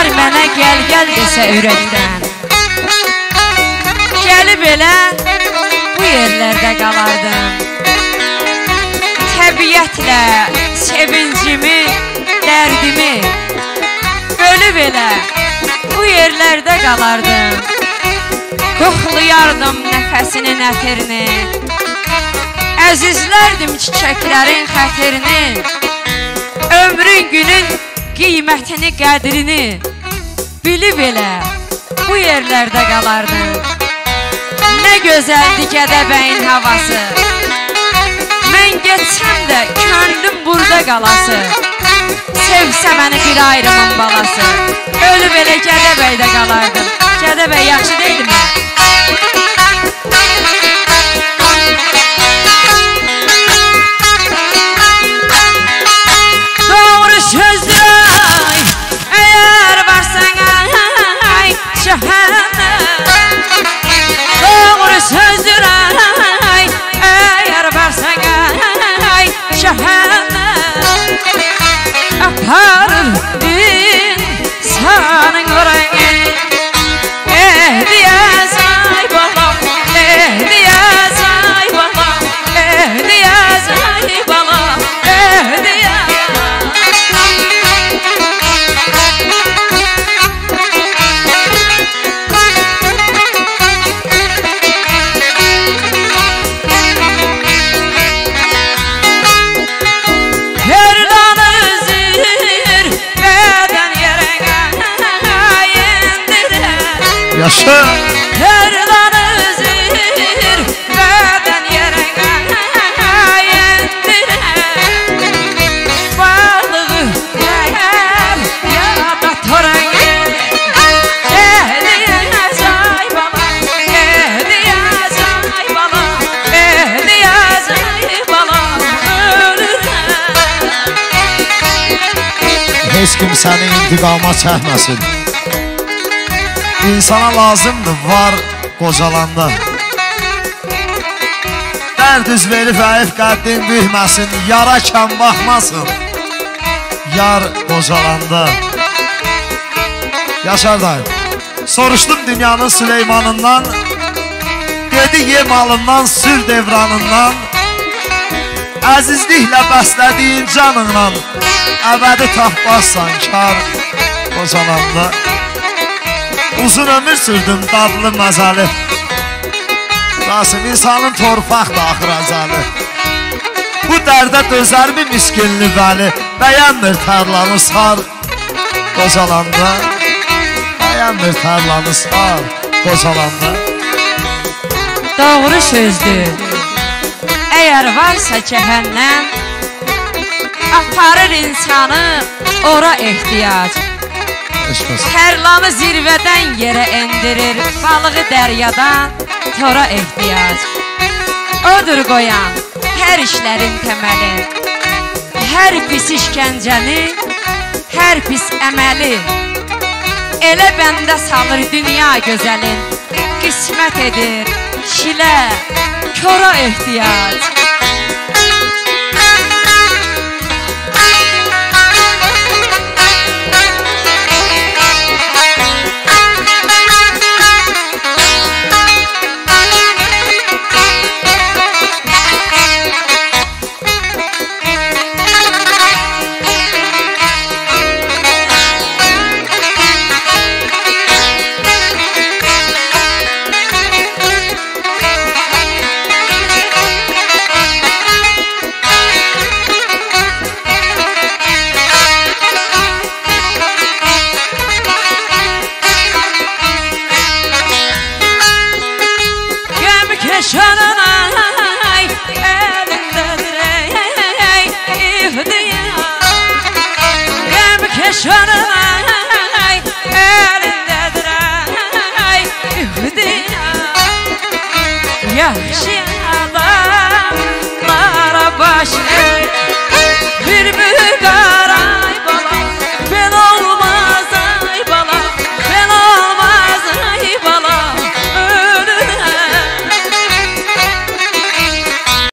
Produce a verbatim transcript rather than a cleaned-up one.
Yar mənə gəl gəl desə ürəkdən, gəlib elə bu yerlərdə qalardım. Təbiətlə sevincimi, dərdimi bölüb elə bu yerlərdə qalardım. Qoxlayardım nəfəsinin ətirini, əzizlərdim çiçəklərin xətirini, ömrün günün qiymətini, qədrini bilib elə bu yerlərdə qalardım. Nə gözəldi Gədəbəyin havası, mən getsəm də könlüm burada qalası. Sevsə məni bir ayrımın balası, ölüb elə Gədəbəydə qalardım. Gədəbəy yaxşı deyilmi? Doğru sözdür əgər varsan ay cəhənnəm, doğru sözdür ay əgər varsan ay cəhənnəm, aparır insanın oraya. Eh diyez ay balam, eh diyez ay balam, eh diyez ay balam, eh diyez. Yaşa! Terlanı zir beden yere yendiren, varlığı değer ya da tören. Ehdiyez ay bala, ehdiyez ay bala, ehdiyez ay bala, ölürüm. Heç kim səni intiqama çəkməsin. İnsana lazımdır var qocalanda. Dərd üz verib əyif qəddin büyüməsin, yara kəm baxmasın yar qocalanda. Yaşar dayım, soruşdum dünyanın Süleymanından, dedi yem alından, sür devranından, əzizliklə bəslədiyin canınla əbədi tapmazsan kar qocalanda. Uzun ömür sürdüm dadlı məzəli, Rasim insanın torpaq da axır əzəli. Bu dərdə dözər mi miskinli vəli, bəyənmir tərlanı sar qocalanda, bəyənmir tərlanı sar qocalanda. Doğru sözdür, əgər varsa cəhənnəm, aparır insanı ora ehtiyac. Tərlanı zirvədən yerə endirir, balığı dəryadan tora ehtiyac. Odur qoyan hər işlərin təməli, hər pis işgəncəni, hər pis əməli. Elə bəndə salır dünya gözəlin, qismət edir şilə, kora ehtiyac. Şanay elindedir ey ihtiyar, gem keşanay